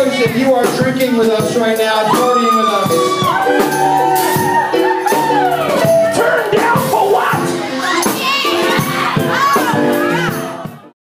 Congratulations, you are drinking with us right now, partying with us.